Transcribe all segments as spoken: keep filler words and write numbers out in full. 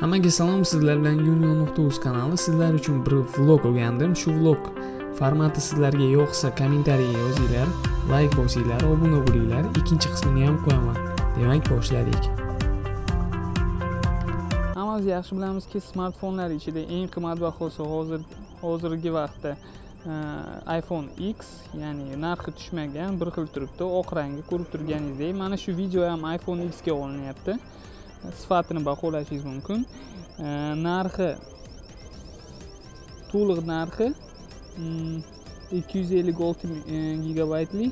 Hammaga salom, sizlar bilan Yunyo nuqta uz kanali. Sizlar uchun bir vlog o'rgandim. Shu vlog formati sizlarga yoqsa, kommentariya yozinglar, like bosinglar, obuna bo'linglar. Ikkinchi qismini ham qo'yaman. Demak, boshladik. Hammamiz yaxshi bilamizki, smartfonlar ichida eng qimmatbahosi hozir hozirgi vaqtda iPhone X, ya'ni narxi tushmagan, bir xil turibdi, oq rangi ko'rib turganingizdek. Mana shu video ham iPhone X ga olinyapti. Sifatini baholashingiz mumkin. Narxi to'liq narxi ikki yuz ellik olti gigabaytli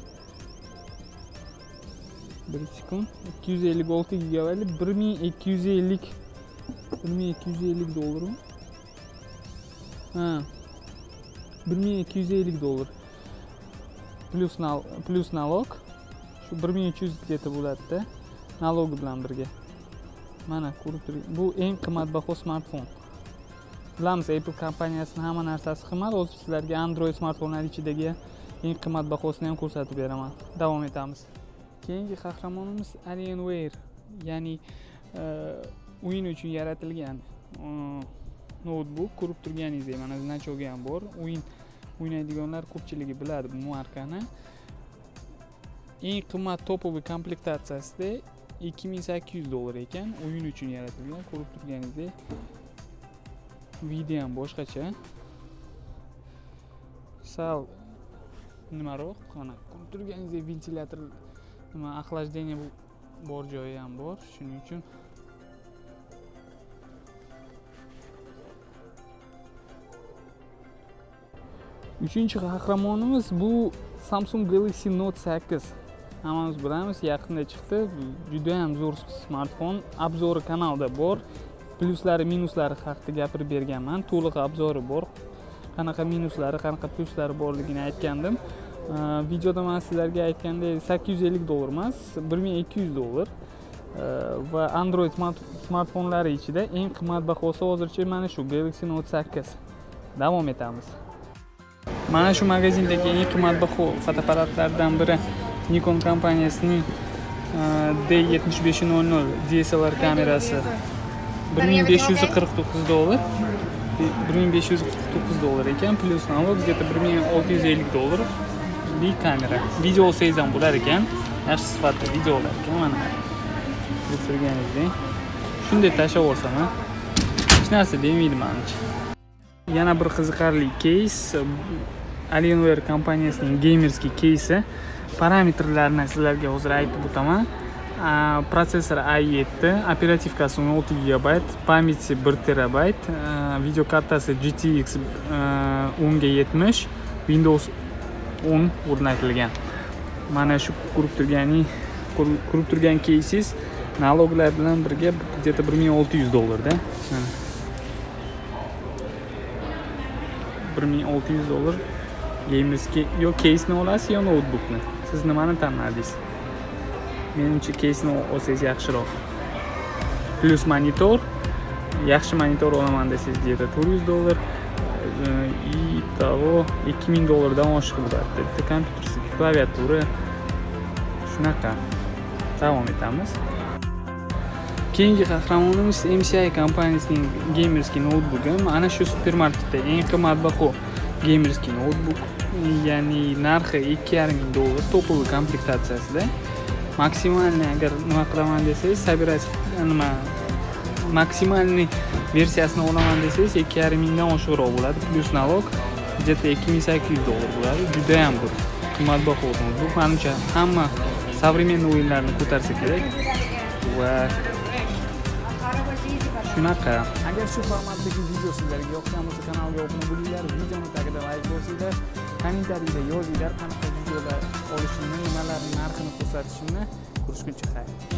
bir sekund ikki yuz ellik olti gigabaytli bir ming ikki yuz ellik bir ming ikki yuz ellik dollar. Ha. bir ming ikki yuz ellik dollar. Plus nal plus nalog. Shu bir ming uch yuz deta bo'ladi-da. Nalogi bilan birga. Mana ko'rib turing. Bu eng qimmatbaho smartfon. Bilamiz, Apple kompaniyasining hamma narsasi qimmat. Hozir sizlarga Android smartfonlar ichidagi eng qimmatbahosini ham ko'rsatib beraman. Davom etamiz. Keyingi qahramonimiz Alienware, ya'ni o'yin uchun yaratilgan notebook. Ko'rib turganingizdek, mana znachogi ham bor. O'yin o'ynaydiganlar ko'pchiligi biladi bu markani. Eng qimmat topoviy komplektatsiyasida ikki ming sakkiz yuz dollar ekan, o'yin uchun yaratilgan. Ko'rib turganingizdek, video ham boshqacha. Sal nimaroq, mana ko'rib turganingizdek ventilyator, nima охлаждение bor joyi ham bor, shuning uchun uchinchi qahramonimiz bu Samsung Galaxy Note sakkiz. Hammamiz bilamiz, yaqinda chiqdi. Juda ham zo'r smartfon. Obzori kanalda bor. Pluslari, minuslari haqida gapirib berganman. To'liq obzori bor. Qanaqa minuslari, qanaqa pluslari borligini aytgandim. Videoda men sizlarga aytgandek sakkiz yuz ellik dollar emas, bir ming ikki yuz dollar. Va Android smartfonlari ichida eng qimmatbahosi hozircha mana shu Galaxy Note sakkiz. Davom etamiz. Mana shu magazindagi eng qimmatbaho fotoapparatlardan biri Nikon kompaniyasining D yetmish besh nol nol D S L R kamerasi bir ming besh yuz qirq to'qqiz dollar. bir ming besh yuz qirq to'qqiz dollar ekan, plus nalog где-то bir ming olti yuz ellik dollar. Bu kamera. Video olsangiz ham bo'lar ekan. Yaxshi sifatli videolar ekan mana. Ko'rib turganingizdek. Shunday tashlab yuborsam, hech narsa demaydi menimcha. Yana bir qiziqarli case, Alienware kompaniyasining gamerskiy case. Parametrlarni sizlarga hozir aytib o'taman. Protsessor A yetti, operativkasi o'n olti gigabayt, pamyati bir terabayt, video kartasi G T X o'n ga yetmish, Windows o'n o'rnatilgan. Mana shu ko'rib turganing, ko'rib turgan cases naloglar bilan birga где-то bir ming olti yuz dollarda. bir ming olti yuz dollar gamerskiy yo case ni olasiz yo notebookni. Siz nimani tanladingiz? Menimcha case ni olsangiz yaxshiroq. Plus monitor, yaxshi monitor olaman desangiz где-то to'rt yuz dollar, и того ikki ming dollardan oshiq bo'ladi. Bitta kompyuter, klaviatura shunaqa. Davom etamiz. Keyingi qahramonimiz M C I kompaniyasining gamerskiy notebooki. Mana shu supermarketda eng qimmatbaho gamerskiy notebook, ya'ni narxi ikki yarim ming dollar topoviy komplektatsiyasida. Maksimalni agar nima qilaman desangiz, собирать nima maksimalni versiyasini olaman desangiz ikki yarim mingdan oshiqroq bo'ladi. Plus nalog где-то ikki ming sakkiz yuz dollar bo'ladi. Juda ham bir qimmatbaho notebook. Menimcha hamma современный o'yinlarni ko'tarsa kerak. Va shunaqa. Agar shu formatdagi video sizlarga yoqqan bo'lsa, kanalga obuna bo'linglar, videoni tagida like bosinglar, kommentariyada yozinglar, qanaqa videolar olishimni, nimalarning narxini ko'rsatishimni. Ko'rishguncha xayr.